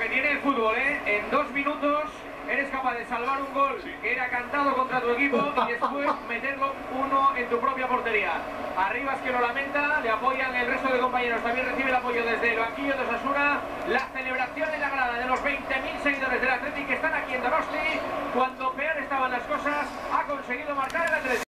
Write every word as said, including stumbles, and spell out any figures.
que tiene el fútbol, ¿eh? En dos minutos eres capaz de salvar un gol que era cantado contra tu equipo y después meterlo uno en tu propia portería. Arribas, que lo lamenta, le apoyan el resto de compañeros, también recibe el apoyo desde el banquillo de Osasuna. La celebración en la grada de los veinte mil seguidores del Athletic que están aquí en Donosti. Cuando peor estaban las cosas, ha conseguido marcar el Athletic.